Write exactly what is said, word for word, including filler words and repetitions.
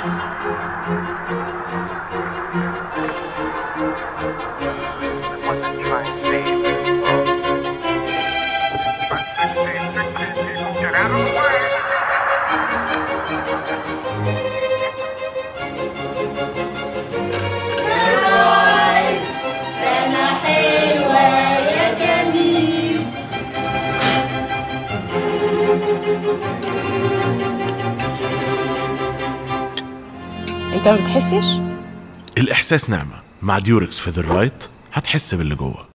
انت ما بتحسش؟ الإحساس نعمة. مع ديوركس فيذر لايت هتحس باللي جوه.